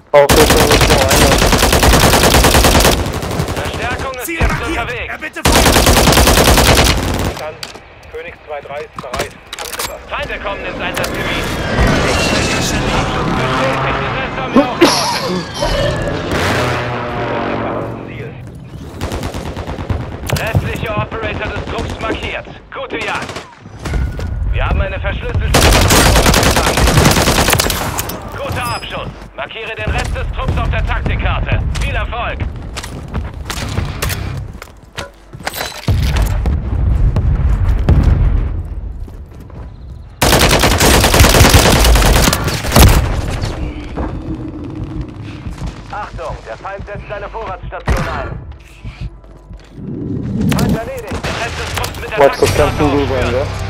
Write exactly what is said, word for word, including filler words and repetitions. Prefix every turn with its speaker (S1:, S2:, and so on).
S1: Aufrüstung ist nur einer.
S2: Verstärkung ist jetzt unterwegs.
S3: Er bitte feuern!
S4: Dann Phoenix zwei drei ist bereit. Angriff.
S2: Feinde kommen ins Einsatzgebiet. Bestätigt, den Rest haben wir aufgeordnet. Restliche Operator des Trupps markiert. Gute Jagd. Wir haben eine verschlüsselte Information. Guter Abschuss. Markiere den Rest des Trupps auf der Taktikkarte. Viel Erfolg. Achtung, der Feind setzt eine Vorratsstation ein. Feind erledigt. Der Rest des Trupps mit der
S1: Magst du
S2: Taktikkarte
S1: kämpfen, du,
S2: aufführen.
S1: ja?